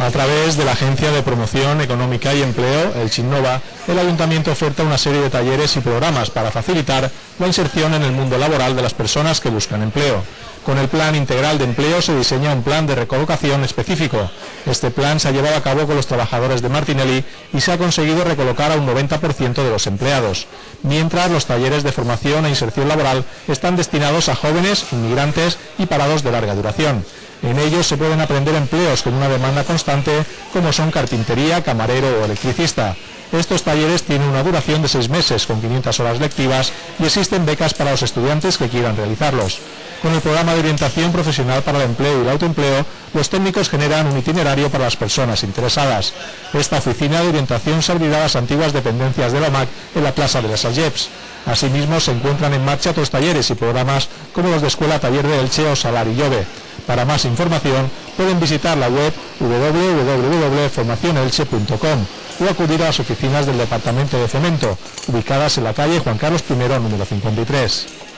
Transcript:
A través de la Agencia de Promoción Económica y Empleo, Elche Innova, el Ayuntamiento oferta una serie de talleres y programas para facilitar la inserción en el mundo laboral de las personas que buscan empleo. Con el Plan Integral de Empleo se diseña un plan de recolocación específico. Este plan se ha llevado a cabo con los trabajadores de Martinelli y se ha conseguido recolocar a un 90% de los empleados, mientras los talleres de formación e inserción laboral están destinados a jóvenes, inmigrantes y parados de larga duración. En ellos se pueden aprender empleos con una demanda constante, como son carpintería, camarero o electricista. Estos talleres tienen una duración de 6 meses, con 500 horas lectivas, y existen becas para los estudiantes que quieran realizarlos. Con el programa de orientación profesional para el empleo y el autoempleo, los técnicos generan un itinerario para las personas interesadas. Esta oficina de orientación se abrirá a las antiguas dependencias de la OMAC en la Plaza de les Algeps. Asimismo, se encuentran en marcha otros talleres y programas como los de Escuela Taller de Elche o Salar y Llove. Para más información, pueden visitar la web www.formacionelche.com o acudir a las oficinas del Departamento de Fomento, ubicadas en la calle Juan Carlos I, número 53.